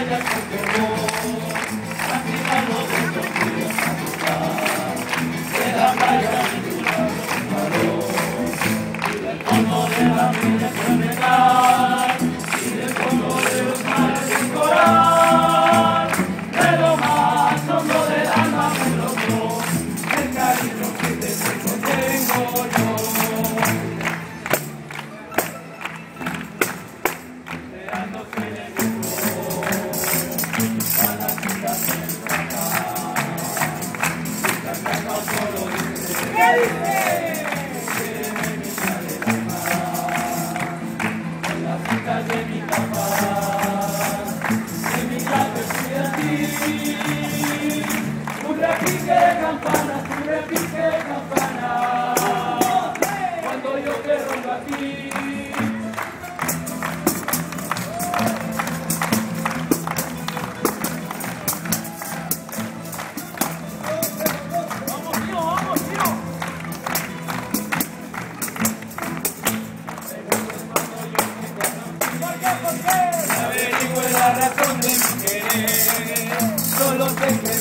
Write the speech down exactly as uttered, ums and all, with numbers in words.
estrellas porque vos has gritado de los días a jugar de la playa de tu lado y del fondo de la vida soledad y del fondo de los mares de coral de lo más hondo del alma me logró el cariño que te tengo, tengo yo. Un repique de campanas, un repique de campanas, cuando yo te ronco a ti. Vamos, tío, vamos, tío. ¿Por qué? ¿Por qué? Averigüe la razón de mi querer, solo sé que